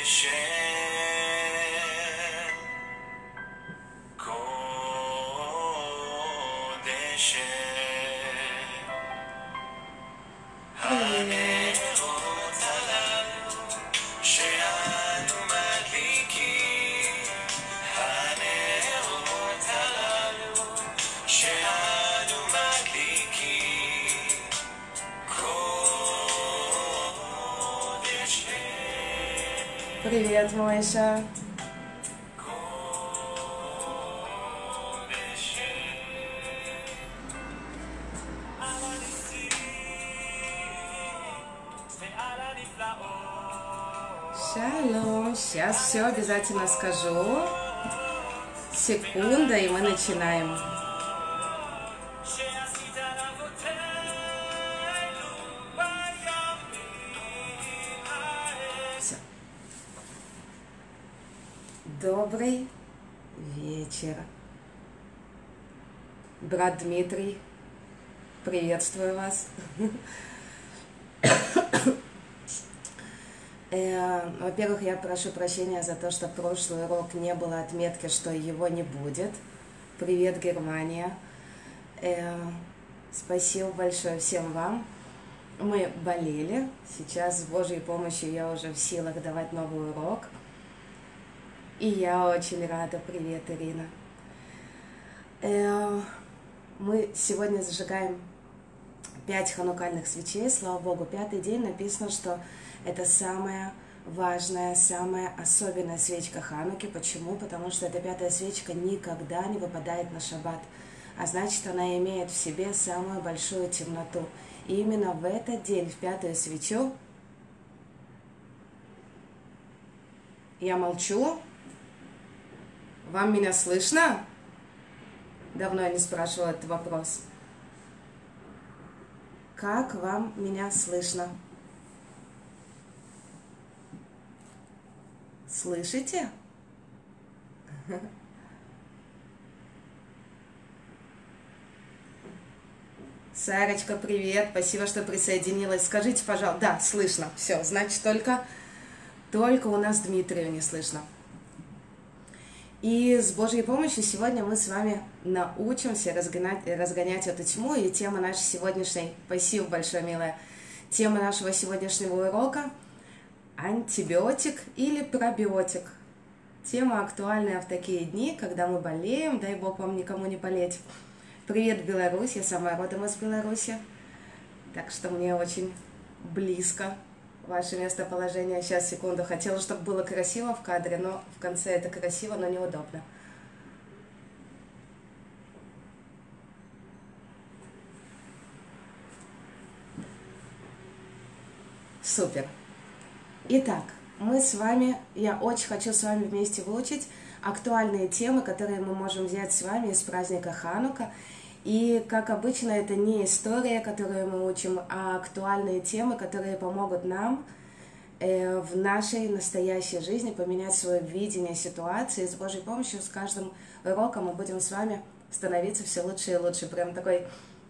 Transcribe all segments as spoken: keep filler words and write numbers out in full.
Привет, Мойша. Шалом. Сейчас все обязательно скажу. Секунда, и мы начинаем. Добрый вечер. Брат Дмитрий, приветствую вас. Во-первых, я прошу прощения за то, что прошлый урок не было отметки, что его не будет. Привет, Германия. Спасибо большое всем вам. Мы болели. Сейчас с Божьей помощью я уже в силах давать новый урок. И я очень рада. Привет, Ирина. Э, мы сегодня зажигаем пять ханукальных свечей. Слава Богу, пятый день. Написано, что это самая важная, самая особенная свечка Хануки. Почему? Потому что эта пятая свечка никогда не выпадает на шаббат. А значит, она имеет в себе самую большую темноту. И именно в этот день, в пятую свечу, я молчу. Вам меня слышно? Давно я не спрашивала этот вопрос. Как вам меня слышно? Слышите? Сарочка, привет. Спасибо, что присоединилась. Скажите, пожалуйста. Да, слышно. Все, значит, только, только у нас Дмитрию не слышно. И с Божьей помощью сегодня мы с вами научимся разгонять, разгонять эту тьму. И тема нашей сегодняшней, спасибо большое, милая, тема нашего сегодняшнего урока – антибиотик или пробиотик. Тема актуальная в такие дни, когда мы болеем, дай Бог вам никому не болеть. Привет, Беларусь, я сама родом из Беларуси, так что мне очень близко ваше местоположение. Сейчас, секунду. Хотела, чтобы было красиво в кадре, но в конце это красиво, но неудобно. Супер. Итак, мы с вами, я очень хочу с вами вместе выучить актуальные темы, которые мы можем взять с вами из праздника Ханука. И, как обычно, это не история, которую мы учим, а актуальные темы, которые помогут нам э, в нашей настоящей жизни поменять свое видение ситуации. С Божьей помощью с каждым уроком мы будем с вами становиться все лучше и лучше. Прям такой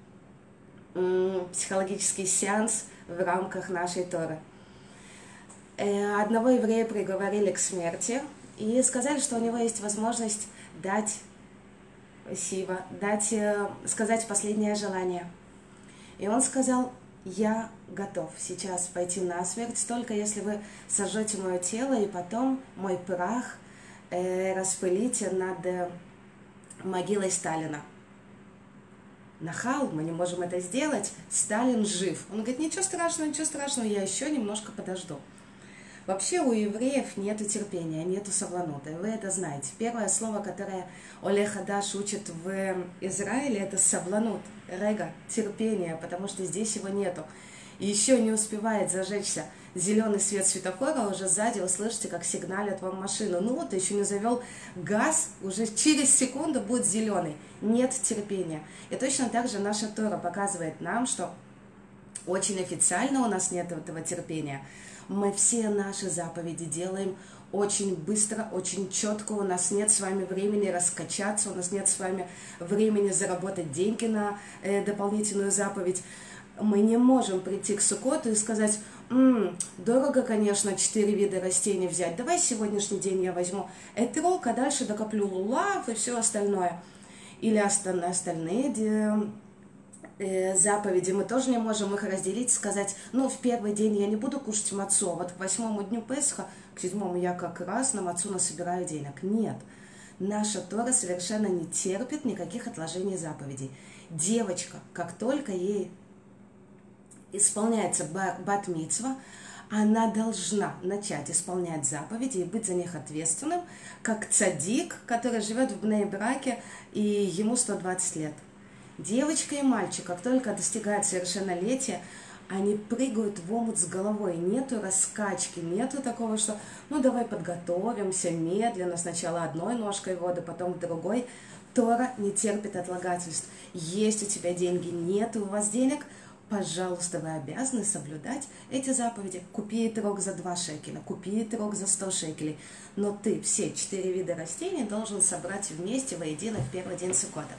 м- психологический сеанс в рамках нашей Торы. Э, одного еврея приговорили к смерти и сказали, что у него есть возможность дать Спасибо. Дать, сказать последнее желание. И он сказал: я готов сейчас пойти на смерть, только если вы сожжете мое тело, и потом мой прах э, распылите над э, могилой Сталина. Нахал, мы не можем это сделать, Сталин жив. Он говорит: ничего страшного, ничего страшного, я еще немножко подожду. Вообще у евреев нету терпения, нету савланута, вы это знаете. Первое слово, которое Оле Хадаш учит в Израиле, это савланут, рега, терпение, потому что здесь его нету. И еще не успевает зажечься зеленый свет светофора, уже сзади вы слышите, как сигналят вам машину. Ну вот, еще не завел газ, уже через секунду будет зеленый. Нет терпения. И точно так же наша Тора показывает нам, что очень официально у нас нет этого терпения. Мы все наши заповеди делаем очень быстро, очень четко. У нас нет с вами времени раскачаться, у нас нет с вами времени заработать деньги на э, дополнительную заповедь. Мы не можем прийти к Суккоту и сказать: «М, дорого, конечно, четыре вида растений взять, давай сегодняшний день я возьму этрог, а дальше докоплю лулав и все остальное». Или остальные, остальные заповеди мы тоже не можем их разделить, сказать: ну, в первый день я не буду кушать мацу, а вот к восьмому дню Песха, к седьмому я как раз на мацу насобираю денег. Нет. Наша Тора совершенно не терпит никаких отложений заповедей. Девочка, как только ей исполняется бат-мицва, она должна начать исполнять заповеди и быть за них ответственным, как цадик, который живет в Бней-Браке, и ему сто двадцать лет. Девочка и мальчик, как только достигают совершеннолетия, они прыгают в омут с головой. Нету раскачки, нету такого, что ну давай подготовимся медленно, сначала одной ножкой воды, потом другой. Тора не терпит отлагательств. Есть у тебя деньги, нет у вас денег, пожалуйста, вы обязаны соблюдать эти заповеди. Купи этрог за два шекеля, купи этрог за сто шекелей. Но ты все четыре вида растений должен собрать вместе воедино в первый день Суккота.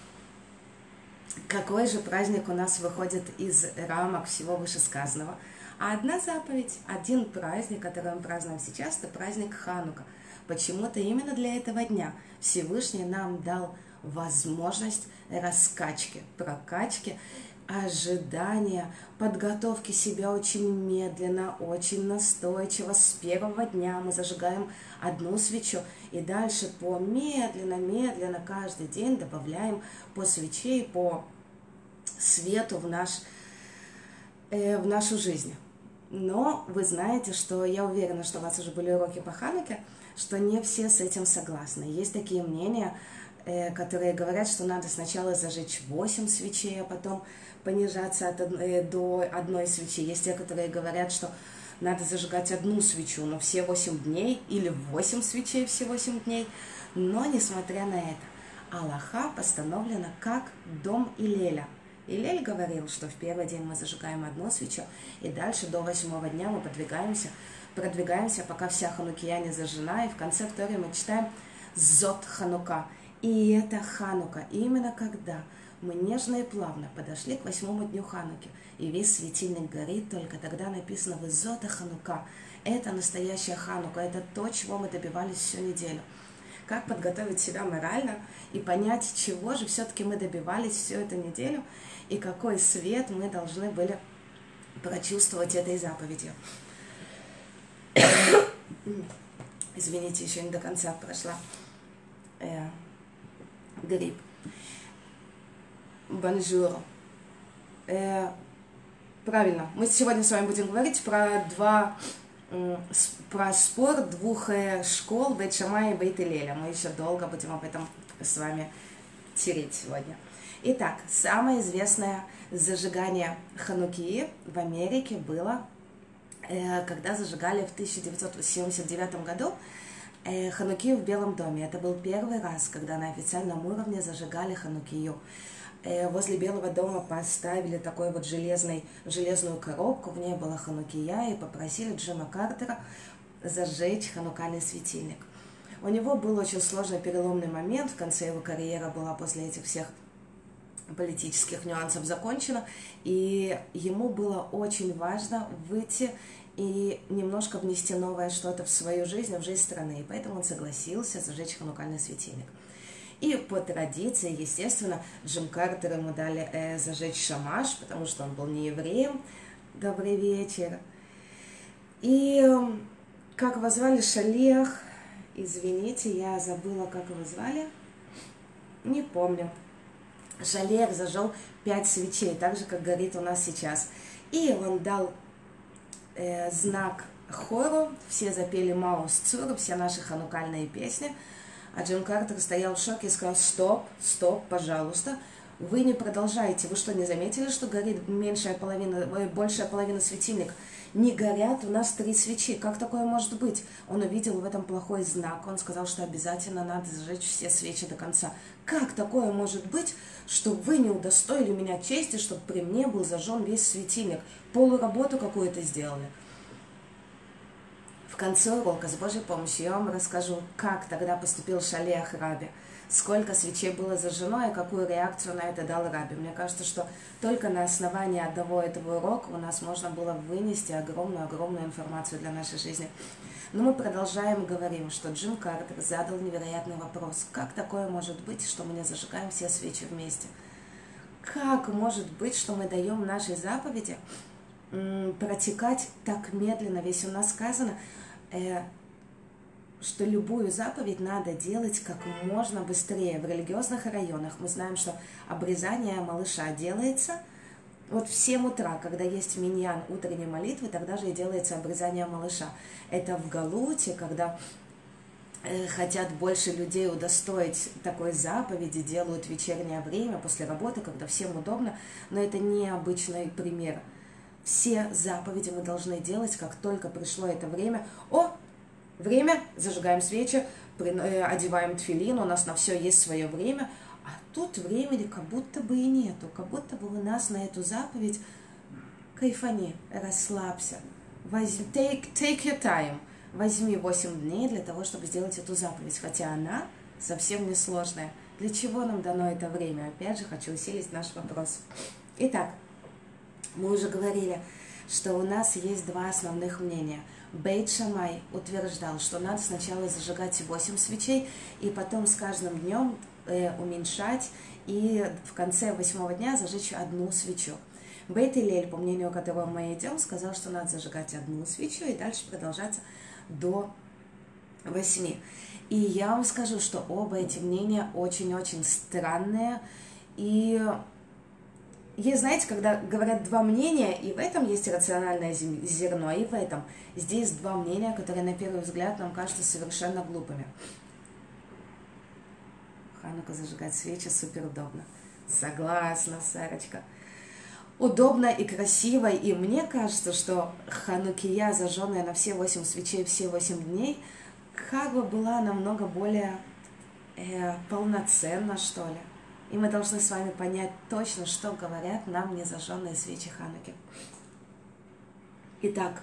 Какой же праздник у нас выходит из рамок всего вышесказанного? А одна заповедь, один праздник, который мы празднуем сейчас, это праздник Ханука. Почему-то именно для этого дня Всевышний нам дал возможность раскачки, прокачки, ожидания, подготовки себя очень медленно, очень настойчиво. С первого дня мы зажигаем одну свечу и дальше по медленно-медленно каждый день добавляем по свече и по свету в, наш, э, в нашу жизнь. Но вы знаете, что я уверена, что у вас уже были уроки по Хануке, что не все с этим согласны. Есть такие мнения, э, которые говорят, что надо сначала зажечь восемь свечей, а потом понижаться от, э, до одной свечи. Есть те, которые говорят, что надо зажигать одну свечу, но все восемь дней, или восемь свечей все восемь дней. Но, несмотря на это, Аллаха постановлена как дом Илеля. Илель говорил, что в первый день мы зажигаем одну свечу, и дальше до восьмого дня мы продвигаемся, продвигаемся, пока вся Ханукия не зажжена, и в конце Торы мы читаем «Зот Ханука». И это Ханука, именно когда мы нежно и плавно подошли к восьмому дню Хануки, и весь светильник горит, только тогда написано «Зота Ханука». Это настоящая Ханука, это то, чего мы добивались всю неделю. Как подготовить себя морально и понять, чего же все-таки мы добивались всю эту неделю, и какой свет мы должны были прочувствовать этой заповедью. Извините, еще не до конца прошла э, грипп. Бонжур. Э, правильно, мы сегодня с вами будем говорить про два... про спор двух школ Бейт Шамай и Бейт Илеля. Мы еще долго будем об этом с вами тереть сегодня. Итак, самое известное зажигание Ханукии в Америке было, когда зажигали в тысяча девятьсот семьдесят девятом году Ханукию в Белом доме. Это был первый раз, когда на официальном уровне зажигали Ханукию. Возле Белого дома поставили такой вот железный, железную коробку, в ней была Ханукия, и попросили Джима Картера зажечь ханукальный светильник. У него был очень сложный переломный момент, в конце его карьера была после этих всех политических нюансов закончена, и ему было очень важно выйти и немножко внести новое что-то в свою жизнь, в жизнь страны, и поэтому он согласился зажечь ханукальный светильник. И по традиции, естественно, Джим Картер ему дали э, зажечь шамаш, потому что он был не евреем. Добрый вечер. И э, как его звали? Шалех. Извините, я забыла, как его звали. Не помню. Шалех зажег пять свечей, так же, как горит у нас сейчас. И он дал э, знак хору. Все запели Маус Цуру, все наши ханукальные песни. А Джим Картер стоял в шоке и сказал: стоп, стоп, пожалуйста, вы не продолжаете. Вы что, не заметили, что горит меньшая половина, большая половина светильник? Не горят у нас три свечи. Как такое может быть? Он увидел в этом плохой знак. Он сказал, что обязательно надо зажечь все свечи до конца. Как такое может быть, что вы не удостоили меня чести, чтобы при мне был зажжен весь светильник? Полуработу какую-то сделали. В конце урока с Божьей помощью я вам расскажу, как тогда поступил Шалиах Раби, сколько свечей было зажжено и какую реакцию на это дал Раби. Мне кажется, что только на основании одного этого урока у нас можно было вынести огромную-огромную информацию для нашей жизни. Но мы продолжаем и говорим, что Джим Картер задал невероятный вопрос. Как такое может быть, что мы не зажигаем все свечи вместе? Как может быть, что мы даем нашей заповеди м, протекать так медленно? Ведь у нас сказано, э, что любую заповедь надо делать как можно быстрее. В религиозных районах мы знаем, что обрезание малыша делается вот в семь утра, когда есть миньян утренней молитвы, тогда же и делается обрезание малыша. Это в Галуте, когда э, хотят больше людей удостоить такой заповеди, делают вечернее время после работы, когда всем удобно, но это не обычный пример. Все заповеди мы должны делать, как только пришло это время. О, время, зажигаем свечи, одеваем тфилин, у нас на все есть свое время, а тут времени как будто бы и нету, как будто бы у нас на эту заповедь кайфани, расслабься, возьми, take, take your time, возьми восемь дней для того, чтобы сделать эту заповедь, хотя она совсем не сложная. Для чего нам дано это время? Опять же, хочу усилить наш вопрос. Итак, мы уже говорили, что у нас есть два основных мнения. Бейт Шамай утверждал, что надо сначала зажигать восемь свечей, и потом с каждым днем э, уменьшать, и в конце восьмого дня зажечь одну свечу. Бейт Илель, по мнению которого мы идем, сказал, что надо зажигать одну свечу и дальше продолжаться до восьми. И я вам скажу, что оба эти мнения очень-очень странные, и... Есть, знаете, когда говорят два мнения, и в этом есть рациональное зерно, и в этом. Здесь два мнения, которые на первый взгляд нам кажутся совершенно глупыми. Ханука зажигать свечи супер удобно. Согласна, Сарочка. Удобно и красиво, и мне кажется, что ханукия, зажженная на все восемь свечей, все восемь дней, как бы была намного более э, полноценна, что ли. И мы должны с вами понять точно, что говорят нам незажженные свечи Хануки. Итак,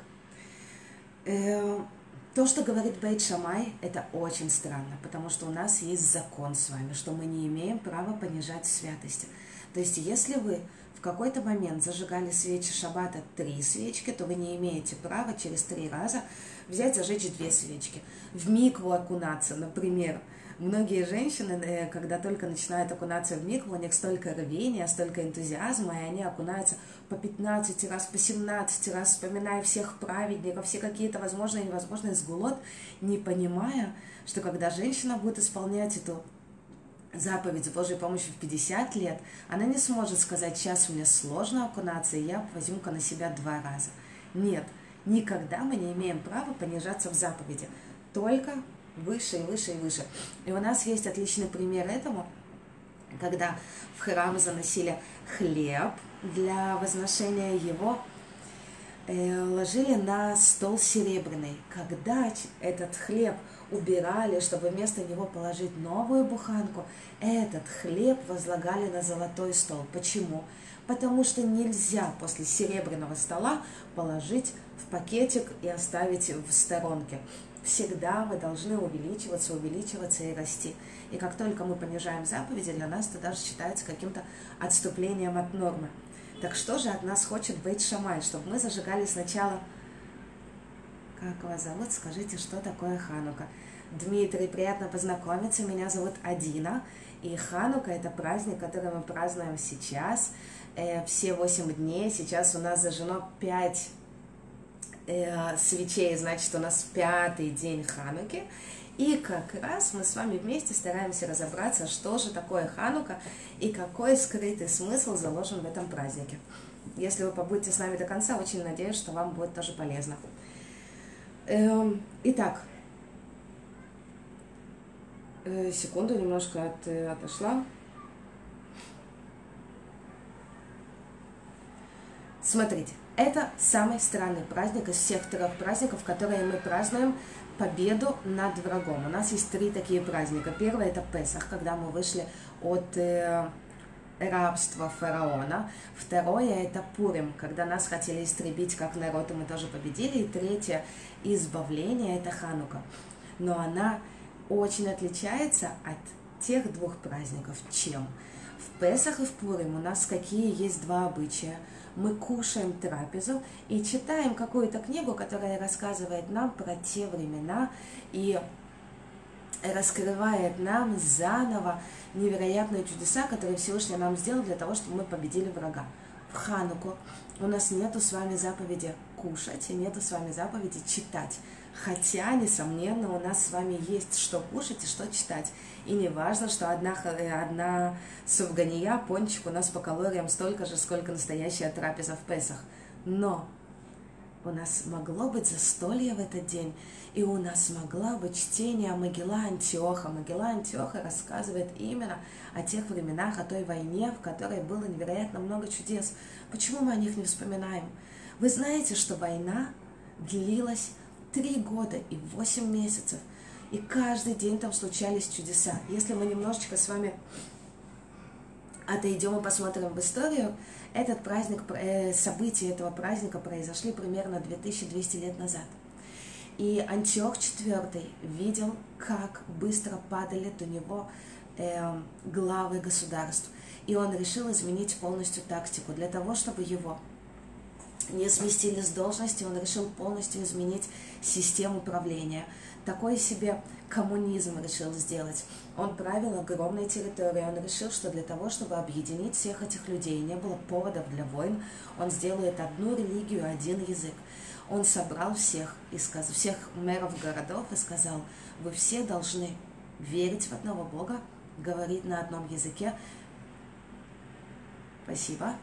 э, то, что говорит Бейт Шамай, это очень странно, потому что у нас есть закон с вами, что мы не имеем права понижать святости. То есть, если вы в какой-то момент зажигали свечи шаббата три свечки, то вы не имеете права через три раза взять, зажечь две свечки. В микву окунаться, например. Многие женщины, когда только начинают окунаться в микву, у них столько рвения, столько энтузиазма, и они окунаются по пятнадцать раз, по семнадцать раз, вспоминая всех праведников, все какие-то возможные и невозможные сгулот, не понимая, что когда женщина будет исполнять эту заповедь с Божьей помощью в пятьдесят лет, она не сможет сказать: сейчас мне сложно окунаться, и я возьму-ка на себя два раза. Нет, никогда мы не имеем права понижаться в заповеди, только выше и выше и выше. И у нас есть отличный пример этому, когда в храм заносили хлеб для возношения его, э, ложили на стол серебряный. Когда этот хлеб убирали, чтобы вместо него положить новую буханку, этот хлеб возлагали на золотой стол. Почему? Потому что нельзя после серебряного стола положить в пакетик и оставить в сторонке. Всегда мы должны увеличиваться, увеличиваться и расти. И как только мы понижаем заповеди, для нас это даже считается каким-то отступлением от нормы. Так что же от нас хочет Бейт Шамай? Чтобы мы зажигали сначала... Как вас зовут? Скажите, что такое Ханука? Дмитрий, приятно познакомиться. Меня зовут Адина. И Ханука – это праздник, который мы празднуем сейчас. Э, все восемь дней. Сейчас у нас зажжено пять свечей, значит, у нас пятый день Хануки. И как раз мы с вами вместе стараемся разобраться, что же такое Ханука и какой скрытый смысл заложен в этом празднике. Если вы побудете с нами до конца, очень надеюсь, что вам будет тоже полезно. Итак, секунду, немножко от, отошла. Смотрите. Это самый странный праздник из всех трех праздников, которые мы празднуем победу над врагом. У нас есть три такие праздника. Первый – это Песах, когда мы вышли от э, рабство фараона. Второе – это Пурим, когда нас хотели истребить как народ, и мы тоже победили. И третье – избавление – это Ханука. Но она очень отличается от тех двух праздников. Чем? В Песах и в Пурим у нас какие есть два обычая. Мы кушаем трапезу и читаем какую-то книгу, которая рассказывает нам про те времена и раскрывает нам заново невероятные чудеса, которые Всевышний нам сделал для того, чтобы мы победили врага. В Хануку у нас нету с вами заповеди кушать и нету с вами заповеди читать. Хотя, несомненно, у нас с вами есть что кушать и что читать. И не важно, что одна, одна суфгания, пончик у нас по калориям столько же, сколько настоящая трапеза в Песах. Но у нас могло быть застолье в этот день, и у нас могла быть чтение Могила Антиоха. Могила Антиоха рассказывает именно о тех временах, о той войне, в которой было невероятно много чудес. Почему мы о них не вспоминаем? Вы знаете, что война длилась три года и восемь месяцев, и каждый день там случались чудеса. Если мы немножечко с вами отойдем и посмотрим в историю, этот праздник, события этого праздника произошли примерно две тысячи двести лет назад. И Антиох четвёртый видел, как быстро падали до него э, главы государств. И он решил изменить полностью тактику. Для того, чтобы его не сместили с должности, он решил полностью изменить систему правления. Такой себе коммунизм решил сделать. Он правил огромной территорией. Он решил, что для того, чтобы объединить всех этих людей, не было поводов для войн, он сделает одну религию, один язык. Он собрал всех, и сказ... всех мэров городов и сказал: вы все должны верить в одного Бога, говорить на одном языке. Спасибо.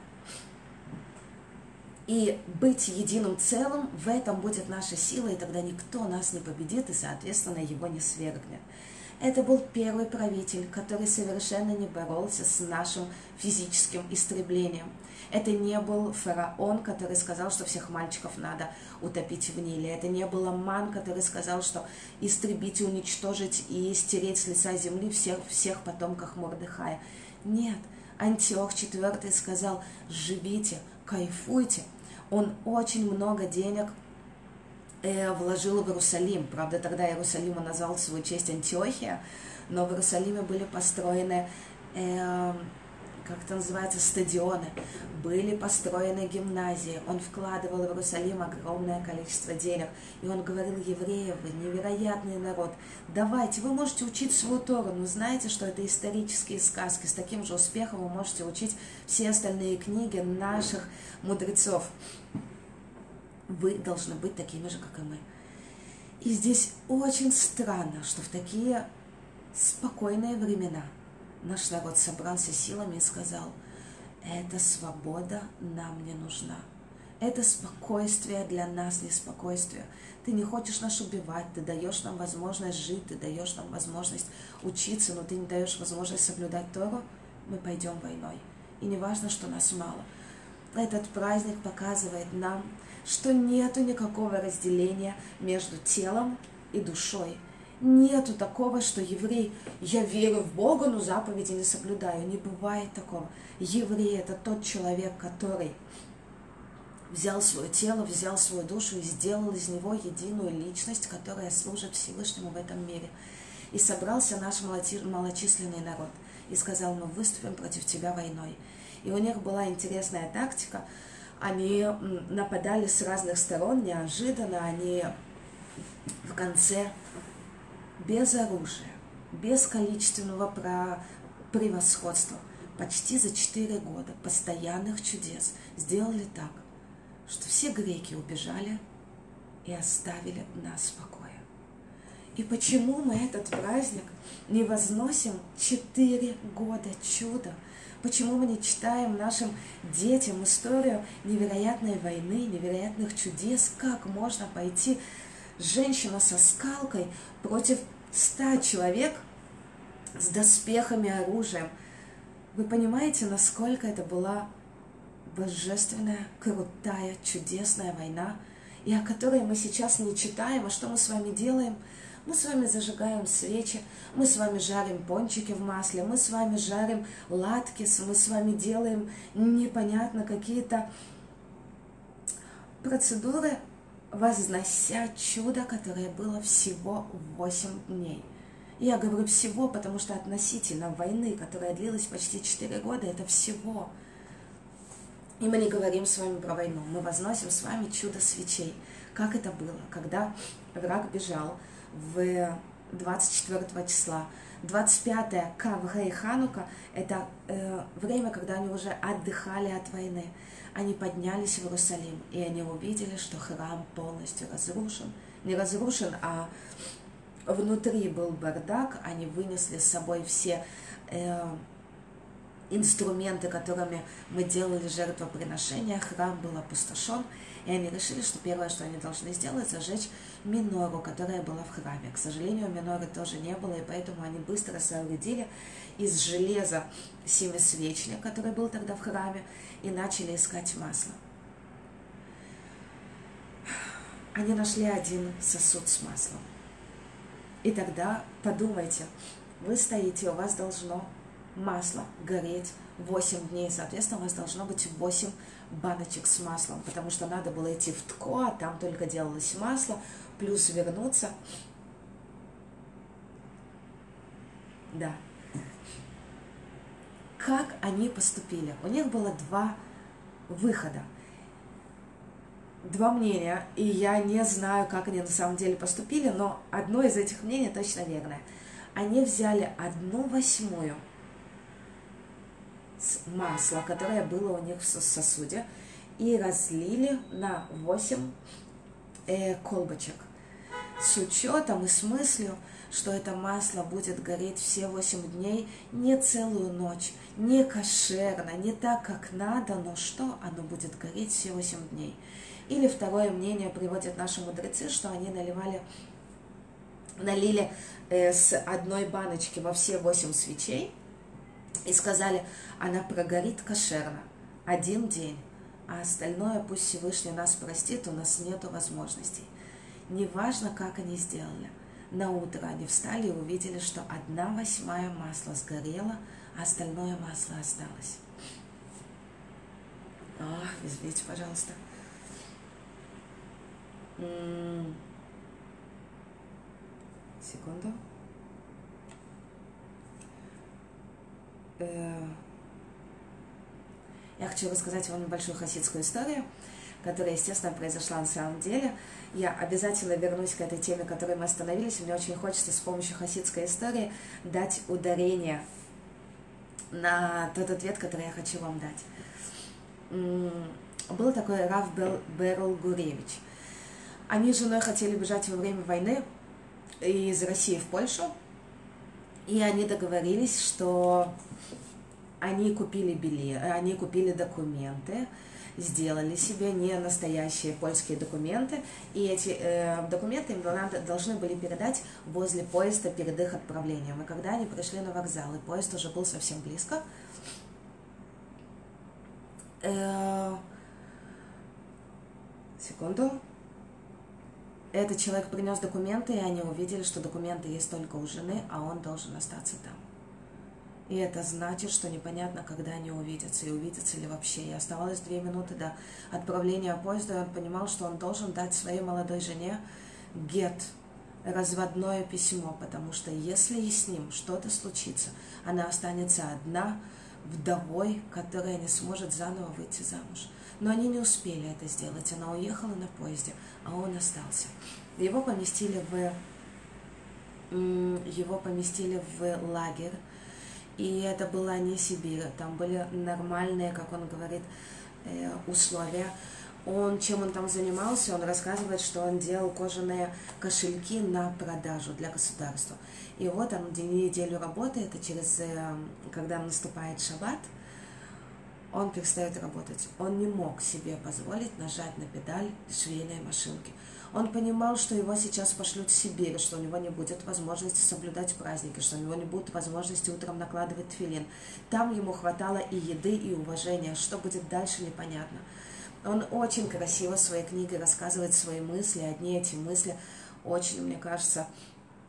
И быть единым целым, в этом будет наша сила, и тогда никто нас не победит, и, соответственно, его не свергнет. Это был первый правитель, который совершенно не боролся с нашим физическим истреблением. Это не был фараон, который сказал, что всех мальчиков надо утопить в Ниле. Это не был Аман, который сказал, что истребить, уничтожить и стереть с лица земли всех, всех потомков Мордехая. Нет, Антиох четвёртый сказал: живите, кайфуйте. Он очень много денег э, вложил в Иерусалим. Правда, тогда Иерусалим он назвал в свою честь Антиохия, но в Иерусалиме были построены, э, как это называется, стадионы, были построены гимназии. Он вкладывал в Иерусалим огромное количество денег. И он говорил: евреи, вы невероятный народ, давайте, вы можете учить свою Тору, но знаете, что это исторические сказки. С таким же успехом вы можете учить все остальные книги наших мудрецов. Вы должны быть такими же, как и мы. И здесь очень странно, что в такие спокойные времена наш народ собрался силами и сказал: эта свобода нам не нужна. Это спокойствие для нас не спокойствие. Ты не хочешь нас убивать, ты даешь нам возможность жить, ты даешь нам возможность учиться, но ты не даешь возможность соблюдать Тору, мы пойдем войной. И не важно, что нас мало. Этот праздник показывает нам, что нету никакого разделения между телом и душой. Нету такого, что еврей: я верю в Бога, но заповеди не соблюдаю. Не бывает такого. Еврей – это тот человек, который взял свое тело, взял свою душу и сделал из него единую личность, которая служит Всевышнему в этом мире. И собрался наш малочисленный народ и сказал: мы выступим против тебя войной. И у них была интересная тактика. Они нападали с разных сторон, неожиданно. Они в конце без оружия, без количественного превосходства, почти за четыре года постоянных чудес сделали так, что все греки убежали и оставили нас в покое. И почему мы этот праздник не возносим четыре года чуда? Почему мы не читаем нашим детям историю невероятной войны, невероятных чудес? Как можно пойти женщина со скалкой против ста человек с доспехами, оружием? Вы понимаете, насколько это была божественная, крутая, чудесная война, и о которой мы сейчас не читаем, а что мы с вами делаем? Мы с вами зажигаем свечи, мы с вами жарим пончики в масле, мы с вами жарим латкис, мы с вами делаем непонятно какие-то процедуры, вознося чудо, которое было всего восемь дней. Я говорю всего, потому что относительно войны, которая длилась почти четыре года, это всего. И мы не говорим с вами про войну, мы возносим с вами чудо свечей. Как это было, когда враг бежал в двадцать четвёртого числа. двадцать пятое Кавгей Ханука – это э, время, когда они уже отдыхали от войны. Они поднялись в Иерусалим, и они увидели, что храм полностью разрушен. Не разрушен, а внутри был бардак. Они вынесли с собой все э, инструменты, которыми мы делали жертвоприношения. Храм был опустошен. И они решили, что первое, что они должны сделать, зажечь минору, которая была в храме. К сожалению, миноры тоже не было, и поэтому они быстро соорудили из железа семисвечник, который был тогда в храме, и начали искать масло. Они нашли один сосуд с маслом. И тогда подумайте, вы стоите, у вас должно масло гореть восемь дней, соответственно, у вас должно быть восемь баночек с маслом, потому что надо было идти в Тко, а там только делалось масло, плюс вернуться. Да. Как они поступили? У них было два выхода, два мнения, и я не знаю, как они на самом деле поступили, но одно из этих мнений точно верное. Они взяли одну восьмую масла, которое было у них в сосуде, и разлили на восемь э, колбочек. С учетом и с мыслью, что это масло будет гореть все восемь дней, не целую ночь, не кошерно, не так, как надо, но что? Оно будет гореть все восемь дней. Или второе мнение приводят наши мудрецы, что они наливали, налили э, с одной баночки во все восемь свечей, и сказали, она прогорит кошерно один день, а остальное пусть Всевышний нас простит, у нас нет возможностей. Неважно, как они сделали. На утро они встали и увидели, что одна восьмая масла сгорела, а остальное масло осталось. О, извините, пожалуйста. М-м- Секунду. Я хочу рассказать вам небольшую хасидскую историю, которая, естественно, произошла на самом деле. Я обязательно вернусь к этой теме, которой мы остановились. Мне очень хочется с помощью хасидской истории дать ударение на тот ответ, который я хочу вам дать. Был такой Рав Берл Гуревич. Они с женой хотели бежать во время войны из России в Польшу, и они договорились, что они купили билет, они купили документы, сделали себе не настоящие польские документы, и эти э, документы им должны были передать возле поезда перед их отправлением. И когда они пришли на вокзал, и поезд уже был совсем близко, э, секунду, этот человек принес документы, и они увидели, что документы есть только у жены, а он должен остаться там. И это значит, что непонятно, когда они увидятся, и увидятся ли вообще. И оставалось две минуты до отправления поезда, и он понимал, что он должен дать своей молодой жене гет, разводное письмо, потому что если и с ним что-то случится, она останется одна, вдовой, которая не сможет заново выйти замуж. Но они не успели это сделать. Она уехала на поезде, а он остался. Его поместили в, его поместили в лагерь. И это была не Сибирь, там были нормальные, как он говорит, условия. Он, чем он там занимался, он рассказывает, что он делал кожаные кошельки на продажу для государства. И вот он неделю работает, и через, когда наступает шаббат, он перестает работать. Он не мог себе позволить нажать на педаль швейной машинки. Он понимал, что его сейчас пошлют в Сибирь, что у него не будет возможности соблюдать праздники, что у него не будет возможности утром накладывать тфилин. Там ему хватало и еды, и уважения. Что будет дальше, непонятно. Он очень красиво в своей книге рассказывает свои мысли. Одни эти мысли очень, мне кажется,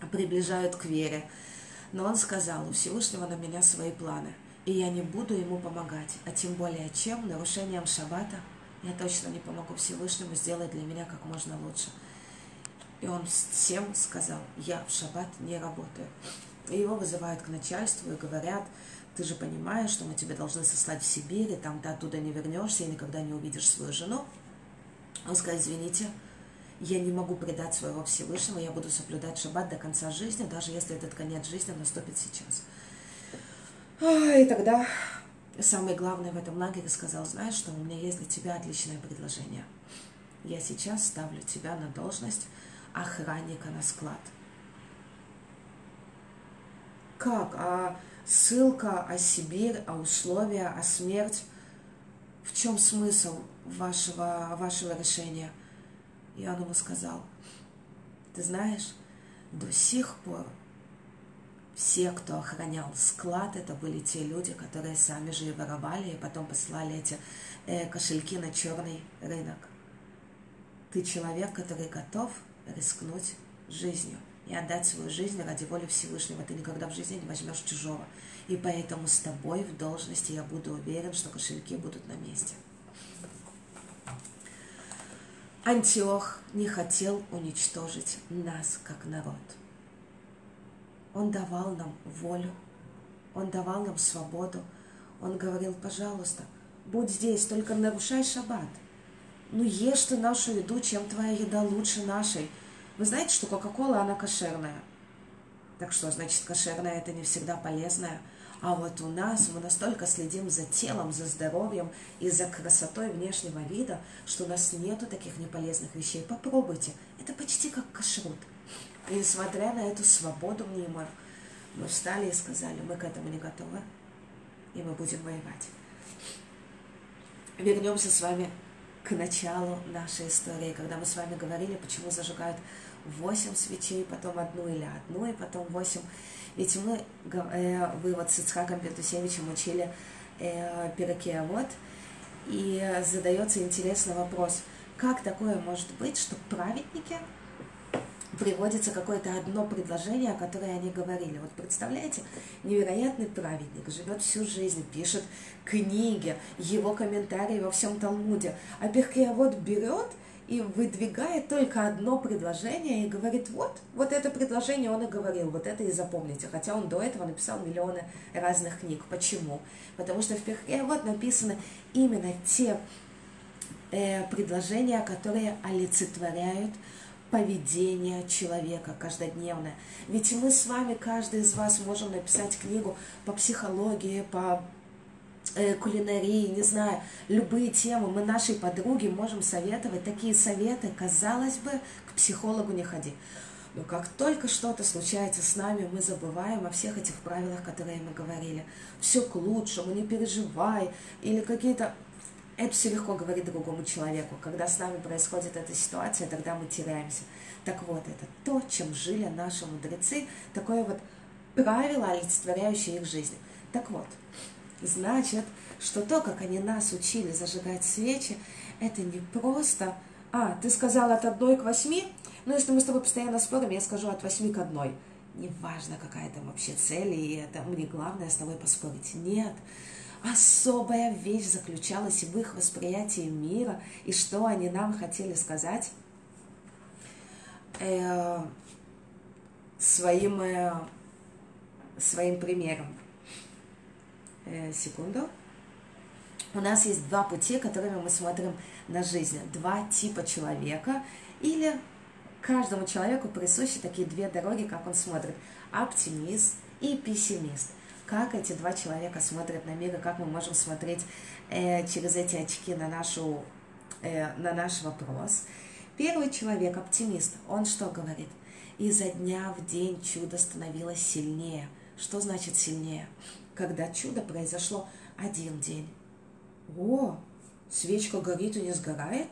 приближают к вере. Но он сказал: у Всевышнего на меня свои планы, и я не буду ему помогать, а тем более чем? Нарушением шаббата. Я точно не помогу Всевышнему сделать для меня как можно лучше. И он всем сказал: я в шаббат не работаю. И его вызывают к начальству и говорят: ты же понимаешь, что мы тебя должны сослать в Сибирь, и там ты оттуда не вернешься и никогда не увидишь свою жену. Он сказал: извините, я не могу предать своего Всевышнего, я буду соблюдать шаббат до конца жизни, даже если этот конец жизни наступит сейчас. И тогда самый главный в этом лагере сказал: знаешь что, у меня есть для тебя отличное предложение. Я сейчас ставлю тебя на должность охранника на склад. Как? А ссылка, а Сибирь, а условия, а смерть? В чем смысл вашего, вашего решения? И он ему сказал: ты знаешь, до сих пор все, кто охранял склад, это были те люди, которые сами же и воровали, и потом посылали эти э, кошельки на черный рынок. Ты человек, который готов рискнуть жизнью и отдать свою жизнь ради воли Всевышнего. Ты никогда в жизни не возьмешь чужого. И поэтому с тобой в должности я буду уверен, что кошельки будут на месте. Антиох не хотел уничтожить нас как народ. Он давал нам волю, он давал нам свободу. Он говорил: пожалуйста, будь здесь, только нарушай шаббат. Ну ешь ты нашу еду, чем твоя еда лучше нашей. Вы знаете, что Кока-Кола, она кошерная. Так что, значит, кошерная это не всегда полезная. А вот у нас мы настолько следим за телом, за здоровьем и за красотой внешнего вида, что у нас нету таких неполезных вещей. Попробуйте. Это почти как кашрут. И несмотря на эту свободу мнимую, мы встали и сказали: мы к этому не готовы, и мы будем воевать. Вернемся с вами к началу нашей истории, когда мы с вами говорили, почему зажигают восемь свечей, потом одну или одну, и потом восемь. Ведь мы, э, вы вот с Ицхаком Пентусевичем учили э, Перекей Авот, и задается интересный вопрос: как такое может быть, что праведники приводится какое-то одно предложение, о которое они говорили. Вот представляете, невероятный праведник, живет всю жизнь, пишет книги, его комментарии во всем Талмуде, а Перкей Авот берет и выдвигает только одно предложение и говорит: вот, вот это предложение он и говорил, вот это и запомните. Хотя он до этого написал миллионы разных книг. Почему? Потому что в Перкей Авот написаны именно те э, предложения, которые олицетворяют поведение человека каждодневное. Ведь мы с вами, каждый из вас, можем написать книгу по психологии, по э, кулинарии, не знаю, любые темы. Мы нашей подруге можем советовать такие советы. Казалось бы, к психологу не ходи. Но как только что-то случается с нами, мы забываем о всех этих правилах, которые мы говорили. Все к лучшему, не переживай, или какие-то... Это все легко говорить другому человеку. Когда с нами происходит эта ситуация, тогда мы теряемся. Так вот, это то, чем жили наши мудрецы, такое вот правило, олицетворяющее их жизнь. Так вот, значит, что то, как они нас учили зажигать свечи, это не просто: а, ты сказал от одной к восьми, ну если мы с тобой постоянно спорим, я скажу от восьми к одной. Неважно, какая там вообще цель, и это мне главное с тобой поспорить. Нет. Особая вещь заключалась в их восприятии мира, и что они нам хотели сказать э, своим, э, своим примером. Э, секунду. У нас есть два пути, которыми мы смотрим на жизнь. Два типа человека, или каждому человеку присущи такие две дороги, как он смотрит. Оптимист и пессимист. Как эти два человека смотрят на мир, и как мы можем смотреть э, через эти очки на, нашу, э, на наш вопрос. Первый человек, оптимист, он что говорит? Изо дня в день чудо становилось сильнее. Что значит сильнее? Когда чудо произошло один день. О, свечка горит и не сгорает?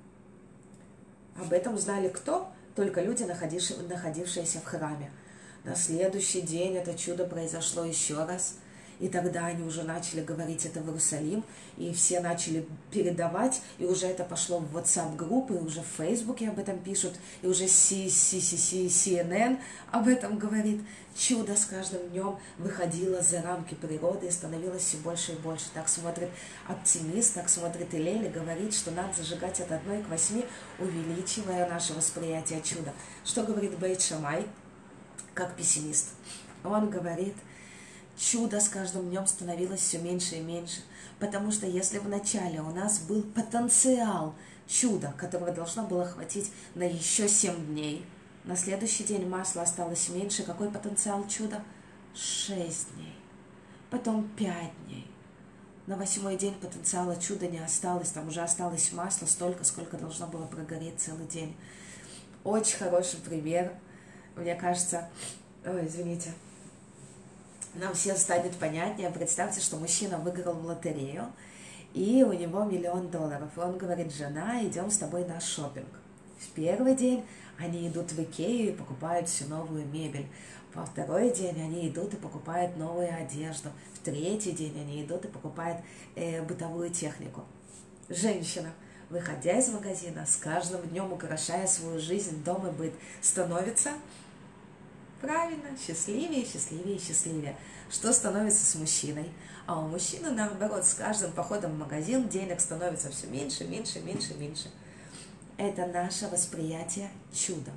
Об этом знали кто? Только люди, находившиеся в храме. На следующий день это чудо произошло еще раз. И тогда они уже начали говорить это в Иерусалим, и все начали передавать, и уже это пошло в WhatsApp-группы, и уже в Фейсбуке об этом пишут, и уже си си си си си эн эн об этом говорит. Чудо с каждым днем выходило за рамки природы и становилось все больше и больше. Так смотрит оптимист, так смотрит Илель и говорит, что надо зажигать от одной к восьми, увеличивая наше восприятие чуда. Что говорит Бейт Шамай, как пессимист? Он говорит, чудо с каждым днем становилось все меньше и меньше, потому что если вначале у нас был потенциал чуда, которого должно было хватить на еще семь дней, на следующий день масла осталось меньше, какой потенциал чуда? шесть дней, потом пять дней. На восьмой день потенциала чуда не осталось, там уже осталось масло столько, сколько должно было прогореть целый день. Очень хороший пример, мне кажется, ой, извините, нам всем станет понятнее. Представьте, что мужчина выиграл в лотерею, и у него миллион долларов. И он говорит, жена, идем с тобой на шопинг. В первый день они идут в Икею и покупают всю новую мебель. Во второй день они идут и покупают новую одежду. В третий день они идут и покупают э, бытовую технику. Женщина, выходя из магазина, с каждым днем украшая свою жизнь, дом и быт, становится... Правильно, счастливее, счастливее, счастливее. Что становится с мужчиной? А у мужчины, наоборот, с каждым походом в магазин денег становится все меньше, меньше, меньше, меньше. Это наше восприятие чуда.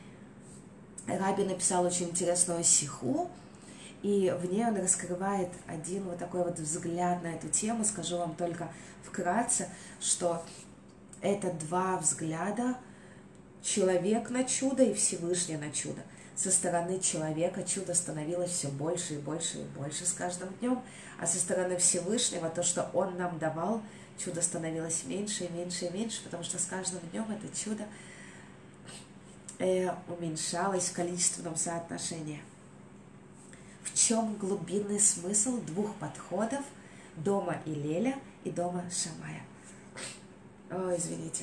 Раби написал очень интересную сиху, и в ней он раскрывает один вот такой вот взгляд на эту тему. Скажу вам только вкратце, что это два взгляда: человек на чудо и Всевышний на чудо. Со стороны человека чудо становилось все больше и больше и больше с каждым днем, а со стороны Всевышнего то, что Он нам давал, чудо становилось меньше и меньше и меньше, потому что с каждым днем это чудо э, уменьшалось в количественном соотношении. В чем глубинный смысл двух подходов дома Илеля и дома Шамая? О, извините.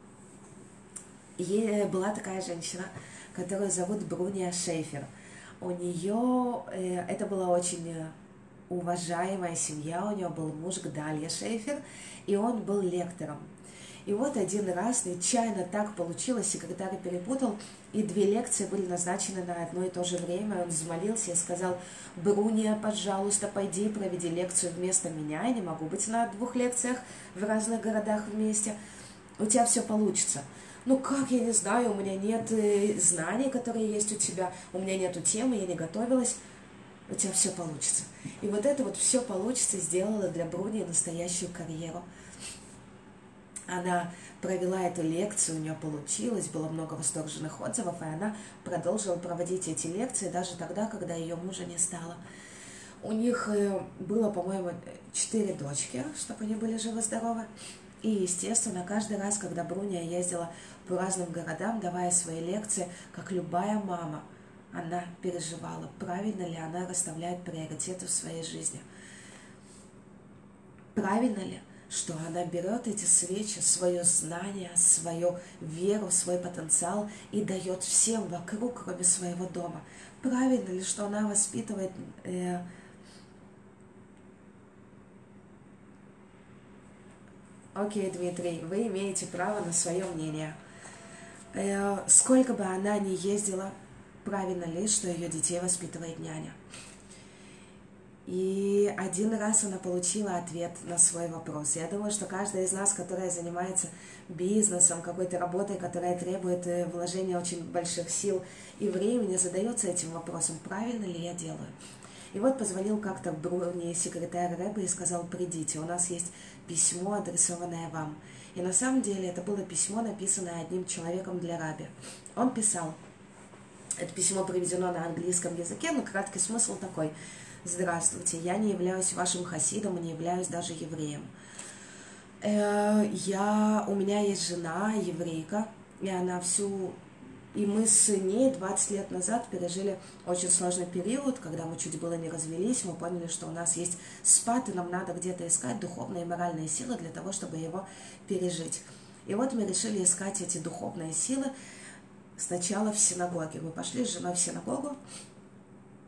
И была такая женщина, которую зовут Бруния Шейфер. У нее, э, это была очень уважаемая семья, у нее был муж Гдалья Шейфер, и он был лектором. И вот один раз нечаянно так получилось, секретарь перепутал, и две лекции были назначены на одно и то же время. Он взмолился и сказал: Бруния, пожалуйста, пойди и проведи лекцию вместо меня, я не могу быть на двух лекциях в разных городах вместе, у тебя все получится. Ну как, я не знаю, у меня нет знаний, которые есть у тебя, у меня нету темы, я не готовилась, у тебя все получится. И вот это вот все получится сделало для Бруни настоящую карьеру. Она провела эту лекцию, у нее получилось, было много восторженных отзывов, и она продолжила проводить эти лекции даже тогда, когда ее мужа не стало. У них было, по-моему, четыре дочки, чтобы они были живы-здоровы. И, естественно, каждый раз, когда Бруния ездила по разным городам, давая свои лекции, как любая мама, она переживала, правильно ли она расставляет приоритеты в своей жизни. Правильно ли, что она берет эти свечи, свое знание, свою веру, свой потенциал и дает всем вокруг, кроме своего дома. Правильно ли, что она воспитывает... Э, Окей, Дмитрий, вы имеете право на свое мнение. Э, сколько бы она ни ездила, правильно ли, что ее детей воспитывает няня? И один раз она получила ответ на свой вопрос. Я думаю, что каждая из нас, которая занимается бизнесом, какой-то работой, которая требует вложения очень больших сил и времени, задается этим вопросом: правильно ли я делаю? И вот позвонил как-то Бруни секретарь Рэбе и сказал: придите, у нас есть письмо, адресованное вам. И на самом деле это было письмо, написанное одним человеком для Раби. Он писал, это письмо приведено на английском языке, но краткий смысл такой: здравствуйте, я не являюсь вашим хасидом и не являюсь даже евреем. Я, у меня есть жена, еврейка, и она всю... И мы с ней двадцать лет назад пережили очень сложный период, когда мы чуть было не развелись, мы поняли, что у нас есть спад, и нам надо где-то искать духовные и моральные силы для того, чтобы его пережить. И вот мы решили искать эти духовные силы сначала в синагоге. Мы пошли с женой в синагогу,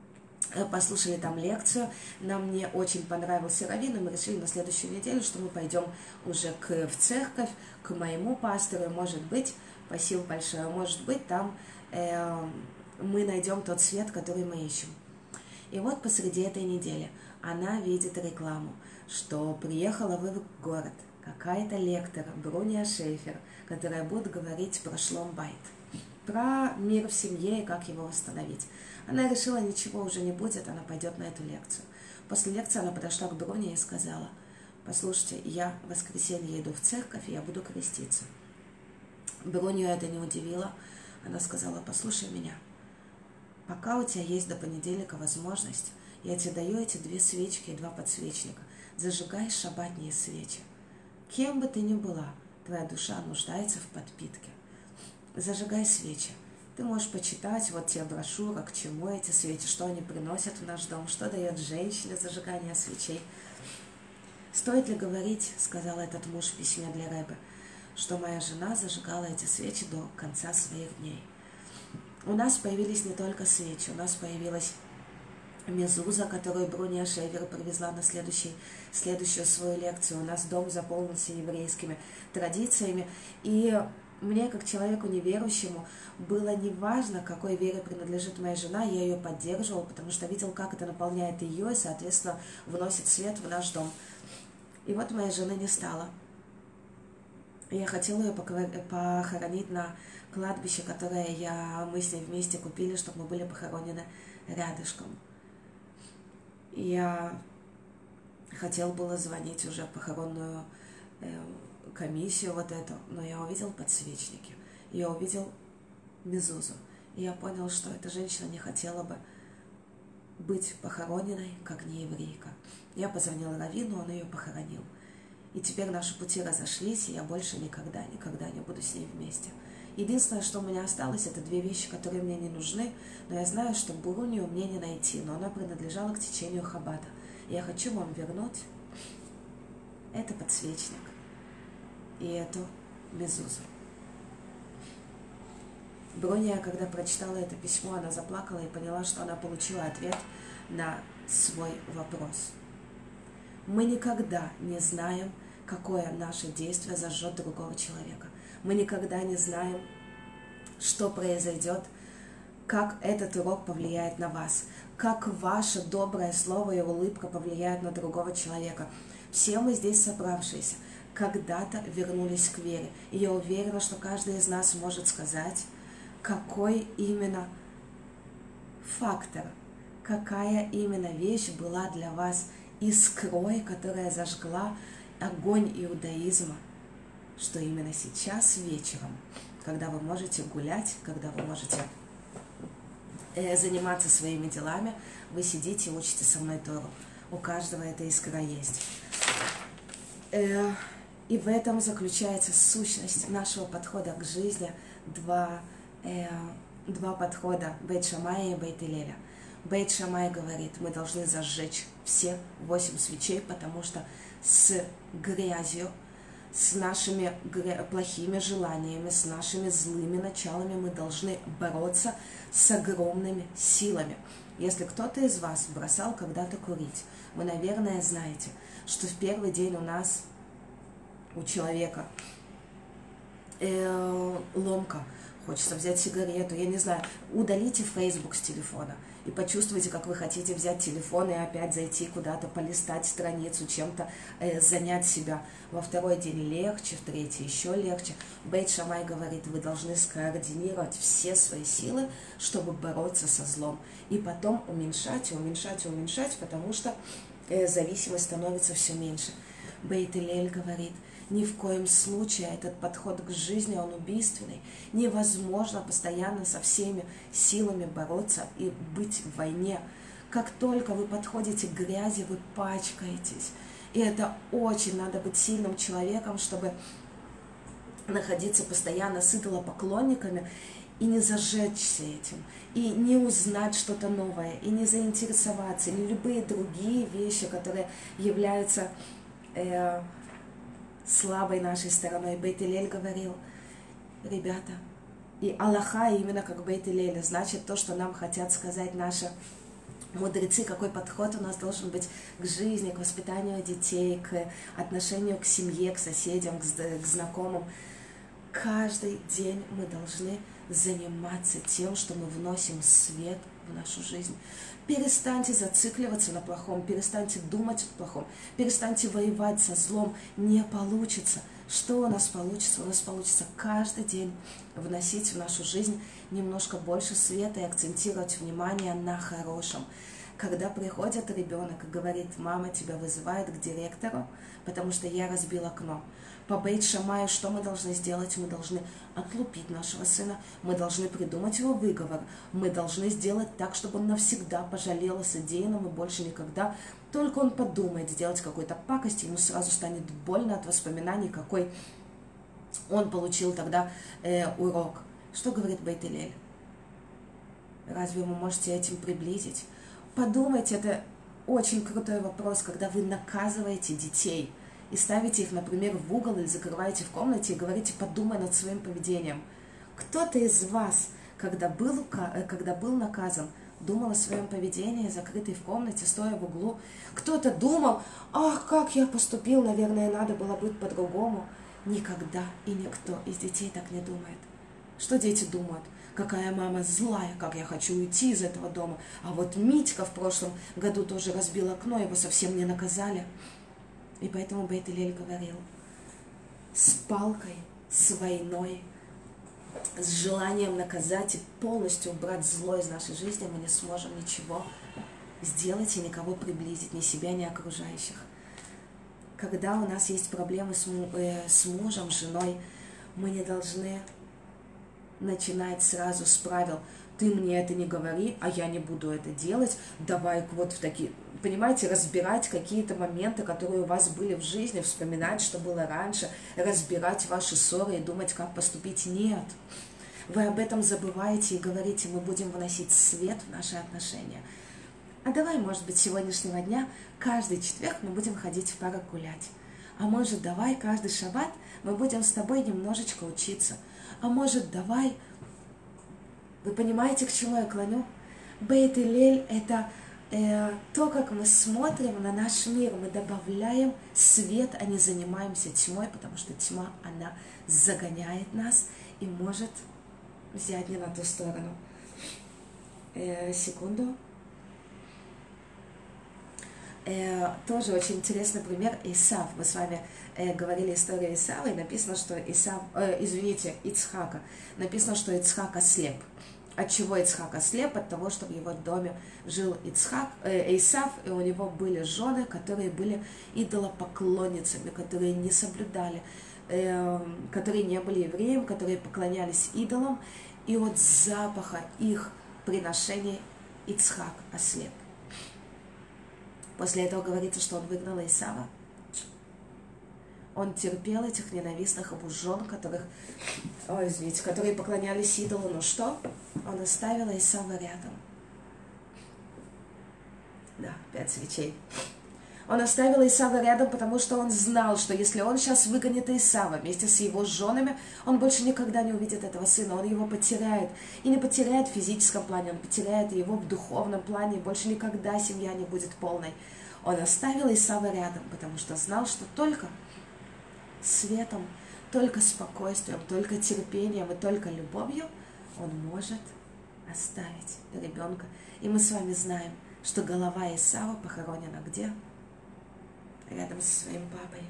послушали там лекцию, нам не очень понравился раввин, и мы решили на следующую неделю, что мы пойдем уже к, в церковь, к моему пастору, и, может быть, спасибо большое, может быть, там э, мы найдем тот свет, который мы ищем. И вот посреди этой недели она видит рекламу, что приехала в город какая-то лектор, Бруния Шейфер, которая будет говорить про шлом-байт, про мир в семье и как его восстановить. Она решила, ничего уже не будет, она пойдет на эту лекцию. После лекции она подошла к Бруне и сказала: послушайте, я в воскресенье иду в церковь, и я буду креститься. Брунию это не удивило. Она сказала: послушай меня, пока у тебя есть до понедельника возможность, я тебе даю эти две свечки и два подсвечника. Зажигай шаббатные свечи. Кем бы ты ни была, твоя душа нуждается в подпитке. Зажигай свечи. Ты можешь почитать вот те брошюры, к чему эти свечи, что они приносят в наш дом, что дает женщине зажигание свечей. Стоит ли говорить, сказал этот муж в письме для Ребе, что моя жена зажигала эти свечи до конца своих дней. У нас появились не только свечи, у нас появилась мезуза, которую Бруния Шейфер привезла на следующий, следующую свою лекцию. У нас дом заполнился еврейскими традициями, и мне, как человеку неверующему, было неважно, какой вере принадлежит моя жена, я ее поддерживал, потому что видел, как это наполняет ее и, соответственно, вносит свет в наш дом. И вот моей жены не стало. Я хотела ее похоронить на кладбище, которое я, мы с ней вместе купили, чтобы мы были похоронены рядышком. Я хотел было звонить уже в похоронную э, комиссию вот эту, но я увидел подсвечники, я увидел мезузу, и я понял, что эта женщина не хотела бы быть похороненной, как нееврейка. Я позвонил раввину, он ее похоронил. И теперь наши пути разошлись, и я больше никогда, никогда не буду с ней вместе. Единственное, что у меня осталось, это две вещи, которые мне не нужны, но я знаю, что Брунию мне не найти, но она принадлежала к течению Хаббата. И я хочу вам вернуть это подсвечник и эту мезузу. Бруния, когда прочитала это письмо, она заплакала и поняла, что она получила ответ на свой вопрос. Мы никогда не знаем, какое наше действие зажжет другого человека. Мы никогда не знаем, что произойдет, как этот урок повлияет на вас, как ваше доброе слово и улыбка повлияют на другого человека. Все мы здесь собравшиеся когда-то вернулись к вере. И я уверена, что каждый из нас может сказать, какой именно фактор, какая именно вещь была для вас искрой, которая зажгла огонь иудаизма, что именно сейчас вечером, когда вы можете гулять, когда вы можете э, заниматься своими делами, вы сидите и учите со мной Тору. У каждого эта искра есть. Э, и в этом заключается сущность нашего подхода к жизни. Два, э, два подхода Бейт Шамая и Бейт Илеля. Бейт Шамай говорит, мы должны зажечь все восемь свечей, потому что с грязью, с нашими плохими желаниями, с нашими злыми началами мы должны бороться с огромными силами. Если кто-то из вас бросал когда-то курить, вы, наверное, знаете, что в первый день у нас, у человека, э, ломка, хочется взять сигарету, я не знаю, удалите Facebook с телефона и почувствуйте, как вы хотите взять телефон и опять зайти куда-то, полистать страницу, чем-то э, занять себя. Во второй день легче, в третий еще легче. Бейт Шамай говорит, вы должны скоординировать все свои силы, чтобы бороться со злом. И потом уменьшать, и уменьшать, и уменьшать, потому что э, зависимость становится все меньше. Бейт Илель говорит, ни в коем случае этот подход к жизни, он убийственный. Невозможно постоянно со всеми силами бороться и быть в войне. Как только вы подходите к грязи, вы пачкаетесь. И это очень надо быть сильным человеком, чтобы находиться постоянно с идолопоклонниками и не зажечься этим, и не узнать что-то новое, и не заинтересоваться, или любые другие вещи, которые являются э, слабой нашей стороной. Бейт Илель говорил, ребята, и Аллаха именно как Бейт Илель, значит то, что нам хотят сказать наши мудрецы, какой подход у нас должен быть к жизни, к воспитанию детей, к отношению к семье, к соседям, к, к знакомым. Каждый день мы должны заниматься тем, что мы вносим свет в нашу жизнь. Перестаньте зацикливаться на плохом, перестаньте думать о плохом, перестаньте воевать со злом. Не получится. Что у нас получится? У нас получится каждый день вносить в нашу жизнь немножко больше света и акцентировать внимание на хорошем. Когда приходит ребенок и говорит: мама тебя вызывает к директору, потому что я разбил окно. По Бейт Шамаю что мы должны сделать? Мы должны отлупить нашего сына, мы должны придумать его выговор, мы должны сделать так, чтобы он навсегда пожалел о содеянном и больше никогда. Только он подумает сделать какую-то пакость, ему сразу станет больно от воспоминаний, какой он получил тогда э, урок. Что говорит Бейт Илель? Разве вы можете этим приблизить? Подумайте, это очень крутой вопрос, когда вы наказываете детей и ставите их, например, в угол или закрываете в комнате и говорите: подумай над своим поведением. Кто-то из вас, когда был, когда был наказан, думал о своем поведении, закрытый в комнате, стоя в углу? Кто-то думал: ах, как я поступил, наверное, надо было быть по-другому. Никогда и никто из детей так не думает. Что дети думают? Какая мама злая, как я хочу уйти из этого дома. А вот Митька в прошлом году тоже разбил окно, его совсем не наказали. И поэтому Бейт Илель говорил: с палкой, с войной, с желанием наказать и полностью убрать зло из нашей жизни мы не сможем ничего сделать и никого приблизить, ни себя, ни окружающих. Когда у нас есть проблемы с, э, с мужем, женой, мы не должны начинать сразу с правил: ты мне это не говори, а я не буду это делать, давай вот в такие... Понимаете, разбирать какие-то моменты, которые у вас были в жизни, вспоминать, что было раньше, разбирать ваши ссоры и думать, как поступить. Нет. Вы об этом забываете и говорите: мы будем вносить свет в наши отношения. А давай, может быть, с сегодняшнего дня каждый четверг мы будем ходить в парк гулять. А может, давай каждый шаббат мы будем с тобой немножечко учиться. А может, давай... Вы понимаете, к чему я клоню? Бейт Илель – это э, то, как мы смотрим на наш мир. Мы добавляем свет, а не занимаемся тьмой, потому что тьма, она загоняет нас и может взять не на ту сторону. Э, секунду. Э, тоже очень интересный пример. Исав. Мы с вами э, говорили историю Исава, и написано, что Исав, э, извините, Ицхака. Написано, что Ицхак ослеп. От чего Ицхак ослеп? От того, что в его доме жил Ицхак, э, Исав, и у него были жены, которые были идолопоклонницами, которые не соблюдали, э, которые не были евреем, которые поклонялись идолам, и от запаха их приношений Ицхак ослеп. После этого говорится, что он выгнал Исава. Он терпел этих ненавистных ему жен, которых, ой, извините, которые поклонялись идолу. Но что? Он оставил Исава рядом. Да, пять свечей. Он оставил Исава рядом, потому что он знал, что если он сейчас выгонит Исава вместе с его женами, он больше никогда не увидит этого сына, он его потеряет. И не потеряет в физическом плане, он потеряет его в духовном плане, и больше никогда семья не будет полной. Он оставил Исава рядом, потому что знал, что только светом, только спокойствием, только терпением и только любовью он может оставить ребенка. И мы с вами знаем, что голова Исава похоронена где? Рядом со своим папой.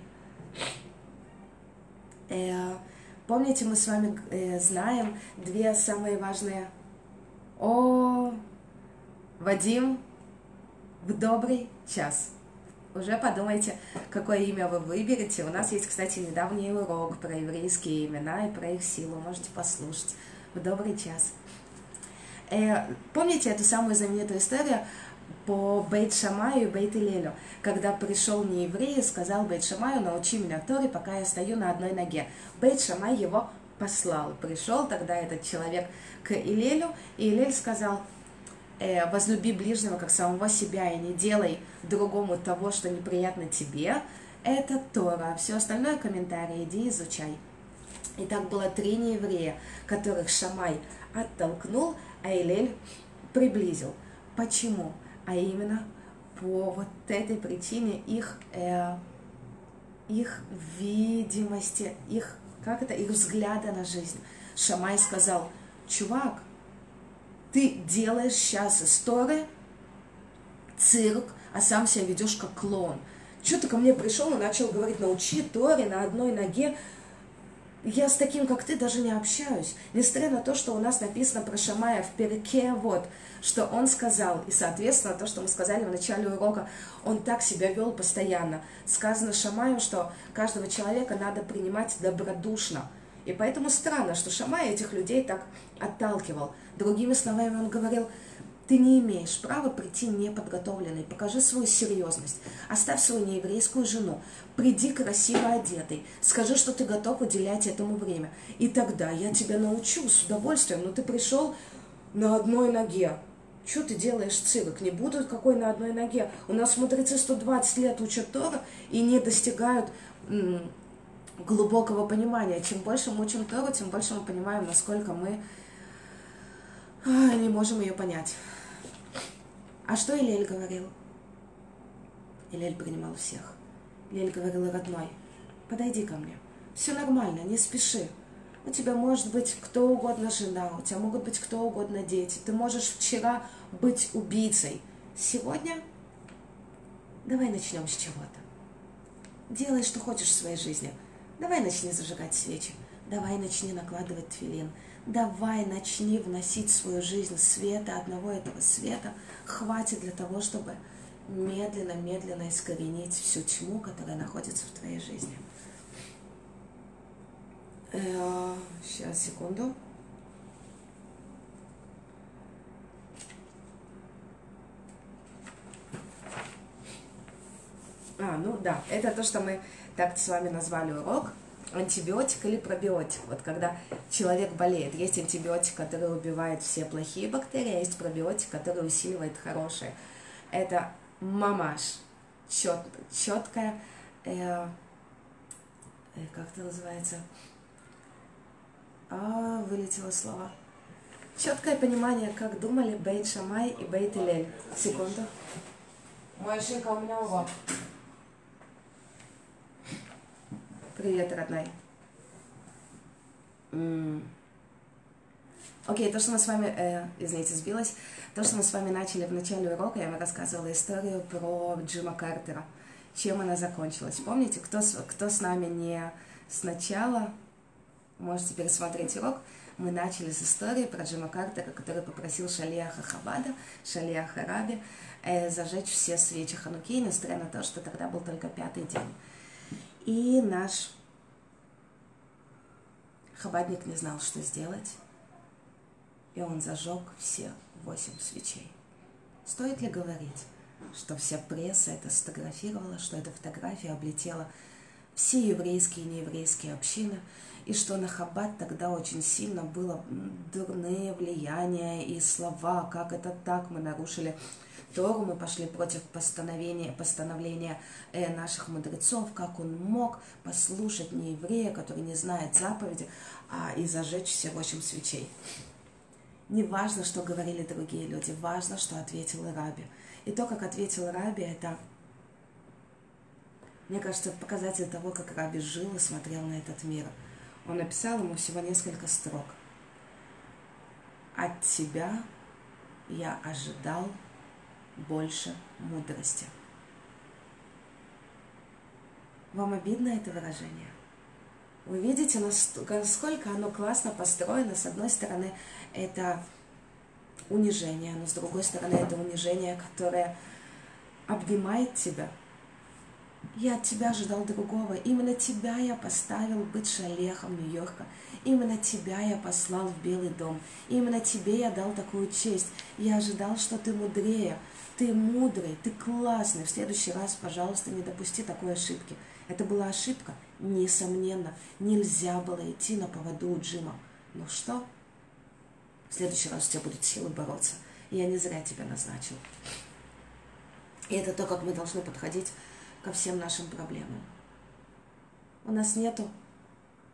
Э, помните, мы с вами э, знаем две самые важные... О, Вадим, в добрый час. Уже подумайте, какое имя вы выберете. У нас есть, кстати, недавний урок про еврейские имена и про их силу. Можете послушать. В добрый час. Э, помните эту самую знаменитую историю по Бейт Шамаю и Бейт Илелю, когда пришел нееврей и сказал Бейт Шамаю: научи меня Торе, пока я стою на одной ноге. Бейт Шамай его послал. Пришел тогда этот человек к Илелю, и Илель сказал: э, возлюби ближнего, как самого себя, и не делай другому того, что неприятно тебе. Это Тора. Все остальное комментарии, иди изучай. И так было три нееврея, которых Шамай оттолкнул, а Илель приблизил. Почему? а именно по вот этой причине их, э, их видимости, их, как это, их взгляда на жизнь. Шамай сказал: чувак, ты делаешь сейчас историю, цирк, а сам себя ведешь как клоун. Что ты ко мне пришел и начал говорить: научи Торе на одной ноге? Я с таким, как ты, даже не общаюсь. Несмотря на то, что у нас написано про Шамая в Переке, вот, что он сказал, и, соответственно, то, что мы сказали в начале урока, он так себя вел постоянно. Сказано Шамаю, что каждого человека надо принимать добродушно. И поэтому странно, что Шамай этих людей так отталкивал. Другими словами, он говорил: ты не имеешь права прийти неподготовленный, покажи свою серьезность, оставь свою нееврейскую жену, приди красиво одетый, скажи, что ты готов уделять этому время. И тогда я тебя научу с удовольствием, но ты пришел на одной ноге. Что ты делаешь цирк? Не будут какой на одной ноге. У нас мудрецы сто двадцать лет учат Тору и не достигают м- глубокого понимания. Чем больше мы учим Тору, тем больше мы понимаем, насколько мы а, не можем ее понять. А что Илель говорил? Илель принимал всех. Илель говорил: родной, подойди ко мне. Все нормально, не спеши. У тебя может быть кто угодно жена, у тебя могут быть кто угодно дети. Ты можешь вчера быть убийцей. Сегодня давай начнем с чего-то. Делай, что хочешь в своей жизни. Давай начни зажигать свечи. Давай начни накладывать тфилин. Давай начни вносить в свою жизнь света, одного этого света хватит для того, чтобы медленно-медленно искоренить всю тьму, которая находится в твоей жизни. Э, сейчас, секунду. А, ну да, это то, что мы так с вами назвали урок. Антибиотик или пробиотик. Вот когда человек болеет, есть антибиотик, который убивает все плохие бактерии, а есть пробиотик, который усиливает хорошие. Это мамаш, чет, четкая, э, э, как это называется? А, вылетело слово. Четкое понимание, как думали Бейт Шамай и Бейт Илель. Секунду. Моя шинка у меня ува. Привет, родной. М. Окей, то, что мы с вами, э, извините, сбилась, то, что мы с вами начали в начале урока, я вам рассказывала историю про Джима Картера, чем она закончилась. Помните, кто, кто с нами не сначала, можете пересмотреть урок, мы начали с истории про Джима Картера, который попросил Шалиаха Хабада, Шалиаха Раби, э, зажечь все свечи Хануки, несмотря на то, что тогда был только пятый день. И наш хабадник не знал, что сделать, и он зажег все восемь свечей. Стоит ли говорить, что вся пресса это сфотографировала, что эта фотография облетела все еврейские и нееврейские общины, и что на Хаббат тогда очень сильно было дурные влияния и слова, как это так, мы нарушили Тору, мы пошли против постановления, постановления э, наших мудрецов, как он мог послушать нееврея, который не знает заповеди, а, и зажечь все восемь свечей. Не важно, что говорили другие люди, важно, что ответил Раби. И то, как ответил Раби, это, мне кажется, показатель того, как Раби жил и смотрел на этот мир. Он написал ему всего несколько строк. От тебя я ожидал больше мудрости. Вам обидно это выражение? Вы видите, насколько оно классно построено. С одной стороны, это унижение, но с другой стороны, это унижение, которое обнимает тебя. Я от тебя ожидал другого. Именно тебя я поставил быть шалехом Нью-Йорка. Именно тебя я послал в Белый дом. Именно тебе я дал такую честь. Я ожидал, что ты мудрее. Ты мудрый, ты классный. В следующий раз, пожалуйста, не допусти такой ошибки. Это была ошибка, несомненно. Нельзя было идти на поводу у Джима. Ну что? В следующий раз у тебя будут силы бороться. И я не зря тебя назначил. И это то, как мы должны подходить ко всем нашим проблемам. У нас нету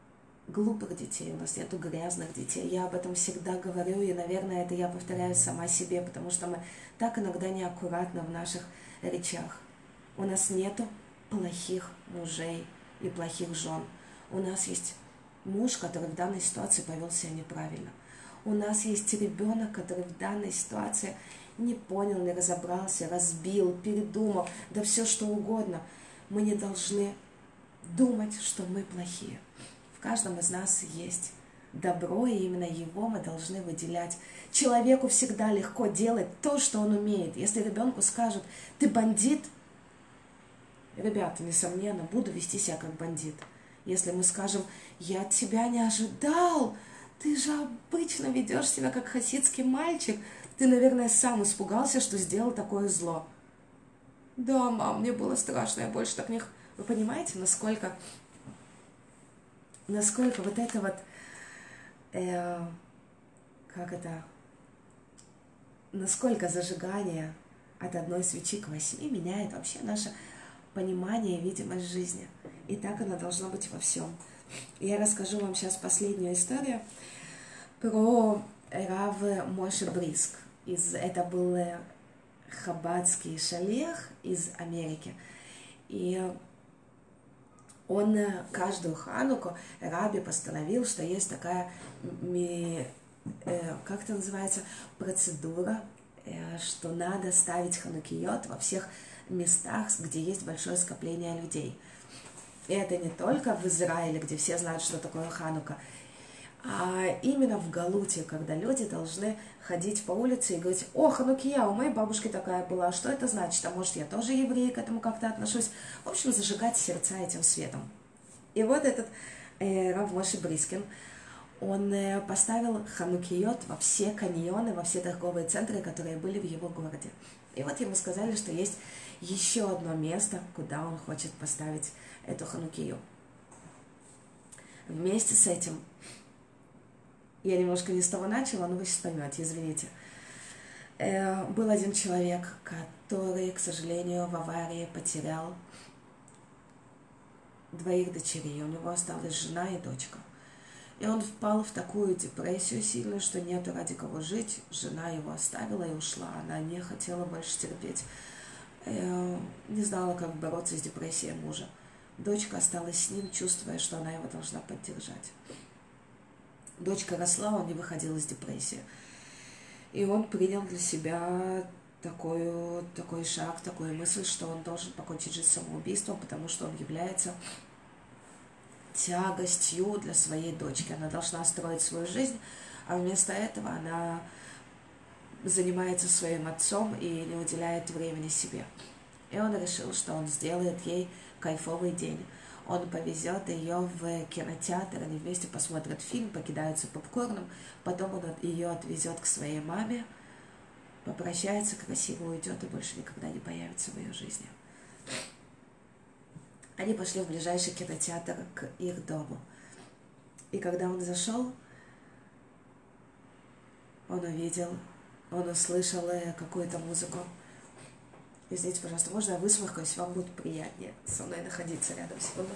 глупых детей, у нас нету грязных детей. Я об этом всегда говорю, и, наверное, это я повторяю сама себе, потому что мы так иногда неаккуратны в наших речах. У нас нету плохих мужей и плохих жен. У нас есть муж, который в данной ситуации повел себя неправильно. У нас есть ребенок, который в данной ситуации не понял, не разобрался, разбил, передумал, да все что угодно. Мы не должны думать, что мы плохие. В каждом из нас есть добро, и именно его мы должны выделять. Человеку всегда легко делать то, что он умеет. Если ребенку скажут: ты бандит, ребята, несомненно, буду вести себя как бандит. Если мы скажем: я от тебя не ожидал, ты же обычно ведешь себя как хасидский мальчик, ты, наверное, сам испугался, что сделал такое зло. Да, мам, мне было страшно, я больше так не... Вы понимаете, насколько, насколько вот это вот, э, как это, насколько зажигание от одной свечи к восьми меняет вообще наше понимание и видимость жизни. И так оно должно быть во всем. Я расскажу вам сейчас последнюю историю про Рав Моше Бриск. Из, это был хаббатский шалех из Америки. И он каждую хануку Раби постановил, что есть такая, как это называется, процедура, что надо ставить ханукиот во всех местах, где есть большое скопление людей. И это не только в Израиле, где все знают, что такое Ханука, а именно в Галуте, когда люди должны ходить по улице и говорить: о, Ханукия, у моей бабушки такая была, что это значит? А может, я тоже еврей, к этому как-то отношусь? В общем, зажигать сердца этим светом. И вот этот э, Рав Моше Брискин, он э, поставил ханукиот во все каньоны, во все торговые центры, которые были в его городе. И вот ему сказали, что есть еще одно место, куда он хочет поставить эту ханукию. Вместе с этим, я немножко не с того начала, но вы сейчас поймете, извините. Э, был один человек, который, к сожалению, в аварии потерял двоих дочерей. У него осталась жена и дочка. И он впал в такую депрессию сильную, что нету ради кого жить. Жена его оставила и ушла. Она не хотела больше терпеть. Э, не знала, как бороться с депрессией мужа. Дочка осталась с ним, чувствуя, что она его должна поддержать. Дочка росла, он не выходил из депрессии. И он принял для себя такой, такой шаг, такую мысль, что он должен покончить жизнь самоубийством, потому что он является тягостью для своей дочки. Она должна строить свою жизнь, а вместо этого она занимается своим отцом и не уделяет времени себе. И он решил, что он сделает ей кайфовый день. Он повезет ее в кинотеатр, они вместе посмотрят фильм, покидаются попкорном, потом он ее отвезет к своей маме, попрощается, красиво уйдет и больше никогда не появится в ее жизни. Они пошли в ближайший кинотеатр к их дому. И когда он зашел, он увидел, он услышал какую-то музыку. Извините, пожалуйста, можно я высморкаюсь, вам будет приятнее со мной находиться рядом сегодня.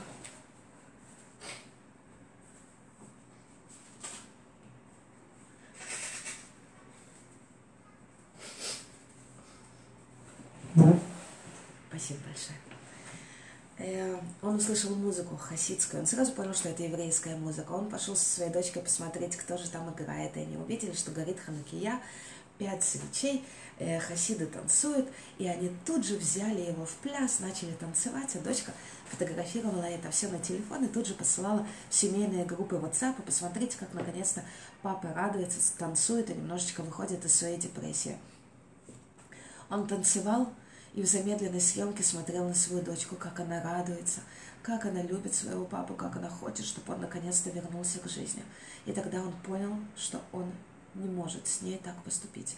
Спасибо большое. Он услышал музыку хасидскую, он сразу понял, что это еврейская музыка. Он пошел со своей дочкой посмотреть, кто же там играет, и они увидели, что горит ханукия, пять свечей, хасиды танцуют, и они тут же взяли его в пляс, начали танцевать, а дочка фотографировала это все на телефон и тут же посылала в семейные группы WhatsApp, и посмотрите, как наконец-то папа радуется, танцует и немножечко выходит из своей депрессии. Он танцевал и в замедленной съемке смотрел на свою дочку, как она радуется, как она любит своего папу, как она хочет, чтобы он наконец-то вернулся к жизни. И тогда он понял, что он не может с ней так поступить.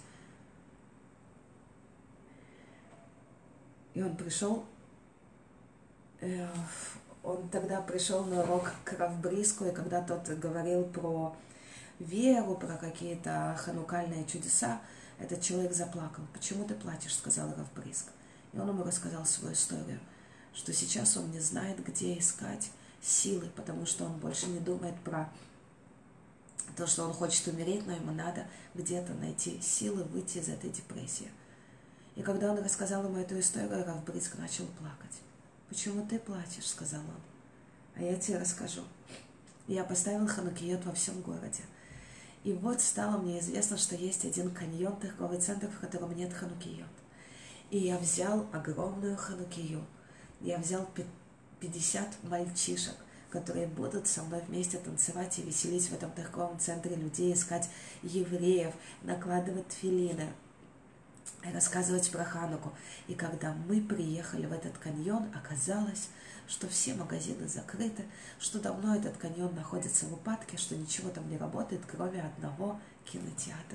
И он пришел, э, он тогда пришел на урок к Рав Бриску, и когда тот говорил про веру, про какие-то ханукальные чудеса, этот человек заплакал. «Почему ты плачешь?» — сказал Рав Бриск. И он ему рассказал свою историю, что сейчас он не знает, где искать силы, потому что он больше не думает про то, что он хочет умереть, но ему надо где-то найти силы выйти из этой депрессии. И когда он рассказал ему эту историю, Рав Бриск начал плакать. «Почему ты плачешь?» — сказал он. «А я тебе расскажу. Я поставил ханукиот во всем городе. И вот стало мне известно, что есть один каньон, торговый центр, в котором нет ханукиот. И я взял огромную ханукию. Я взял пятьдесят мальчишек, которые будут со мной вместе танцевать и веселить в этом торговом центре людей, искать евреев, накладывать тфилины, рассказывать про Хануку. И когда мы приехали в этот каньон, оказалось, что все магазины закрыты, что давно этот каньон находится в упадке, что ничего там не работает, кроме одного кинотеатра.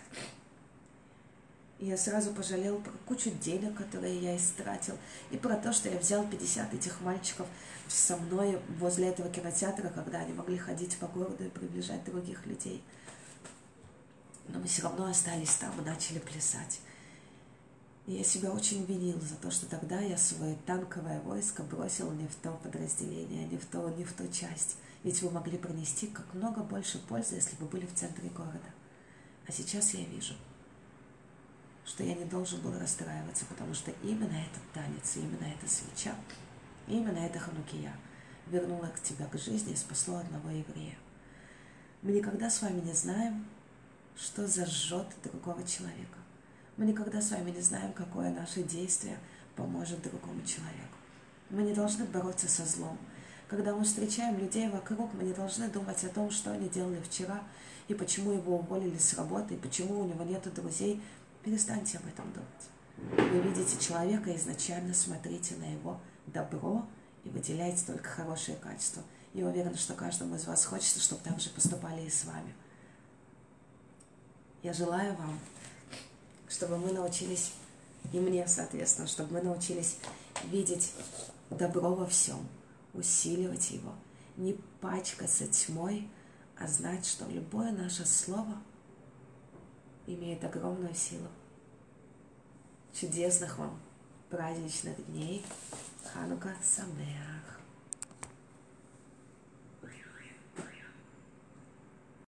И я сразу пожалел про кучу денег, которые я истратил, и про то, что я взял пятьдесят этих мальчиков со мной возле этого кинотеатра, когда они могли ходить по городу и приближать других людей. Но мы все равно остались там и начали плясать. И я себя очень винил за то, что тогда я свое танковое войско бросил не в то подразделение, не в, то, не в ту часть. Ведь вы могли принести как много больше пользы, если бы были в центре города. А сейчас я вижу, что я не должен был расстраиваться, потому что именно этот танец, именно эта свеча, именно эта ханукия вернула к тебя к жизни и спасло одного еврея. Мы никогда с вами не знаем, что зажжет другого человека. Мы никогда с вами не знаем, какое наше действие поможет другому человеку. Мы не должны бороться со злом. Когда мы встречаем людей вокруг, мы не должны думать о том, что они делали вчера, и почему его уволили с работы, и почему у него нет друзей. Перестаньте об этом думать. Вы видите человека, изначально смотрите на его добро и выделяйте только хорошие качества. Я уверена, что каждому из вас хочется, чтобы так же поступали и с вами. Я желаю вам, чтобы мы научились, и мне, соответственно, чтобы мы научились видеть добро во всем, усиливать его, не пачкаться тьмой, а знать, что любое наше слово имеет огромную силу. Чудесных вам праздничных дней. Ханука Самеах.